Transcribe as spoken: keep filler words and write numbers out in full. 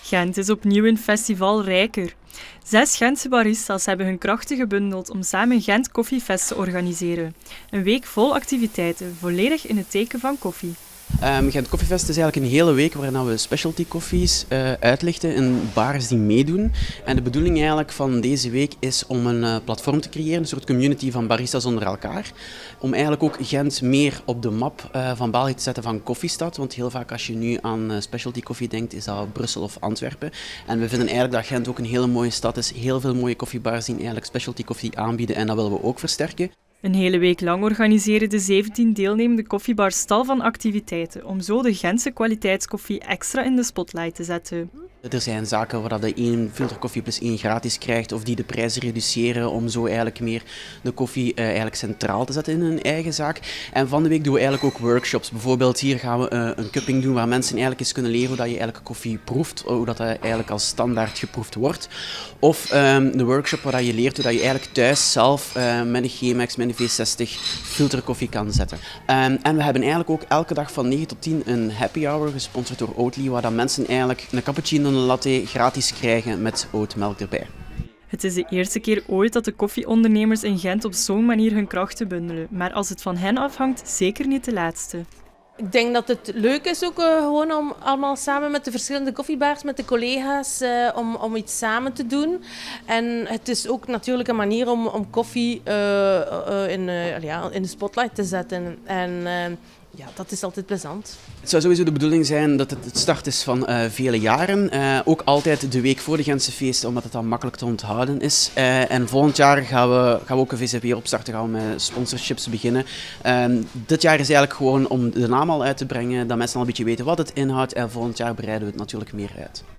Gent is opnieuw een festival rijker. Zes Gentse baristas hebben hun krachten gebundeld om samen Gent Koffiefest te organiseren. Een week vol activiteiten, volledig in het teken van koffie. Um, Gent Koffiefest is eigenlijk een hele week waarin we specialty koffies uh, uitlichten in bars die meedoen. En de bedoeling eigenlijk van deze week is om een uh, platform te creëren, een soort community van baristas onder elkaar. Om eigenlijk ook Gent meer op de map uh, van België te zetten van koffiestad. Want heel vaak als je nu aan uh, specialty koffie denkt, is dat Brussel of Antwerpen. En we vinden eigenlijk dat Gent ook een hele mooie stad is. Heel veel mooie koffiebars die eigenlijk specialty koffie aanbieden en dat willen we ook versterken. Een hele week lang organiseren de zeventien deelnemende koffiebars tal van activiteiten om zo de Gentse kwaliteitskoffie extra in de spotlight te zetten. Er zijn zaken waar je één filterkoffie plus één gratis krijgt of die de prijzen reduceren om zo eigenlijk meer de koffie uh, eigenlijk centraal te zetten in hun eigen zaak. En van de week doen we eigenlijk ook workshops. Bijvoorbeeld hier gaan we uh, een cupping doen waar mensen eigenlijk eens kunnen leren hoe dat je eigenlijk koffie proeft, hoe dat, dat eigenlijk als standaard geproefd wordt. Of um, de workshop waar je leert hoe dat je eigenlijk thuis zelf uh, met een Chemex, met een V zestig filterkoffie kan zetten. Um, en we hebben eigenlijk ook elke dag van negen tot tien een happy hour gesponsord door Oatly, waar dat mensen eigenlijk een cappuccino en een latte gratis krijgen met oatmelk erbij. Het is de eerste keer ooit dat de koffieondernemers in Gent op zo'n manier hun krachten bundelen, maar als het van hen afhangt, zeker niet de laatste. Ik denk dat het leuk is ook uh, gewoon om allemaal samen met de verschillende koffiebars, met de collega's, uh, om, om iets samen te doen. En het is ook natuurlijk een manier om, om koffie uh, uh, in, uh, ja, in de spotlight te zetten. En uh, ja, dat is altijd plezant. Het zou sowieso de bedoeling zijn dat het het start is van uh, vele jaren. Uh, ook altijd de week voor de Gentse feesten, omdat het dan makkelijk te onthouden is. Uh, en volgend jaar gaan we, gaan we ook een V Z weer opstarten, gaan we met sponsorships beginnen. Uh, dit jaar is eigenlijk gewoon om de naam al uit te brengen, dat mensen al een beetje weten wat het inhoudt. En volgend jaar breiden we het natuurlijk meer uit.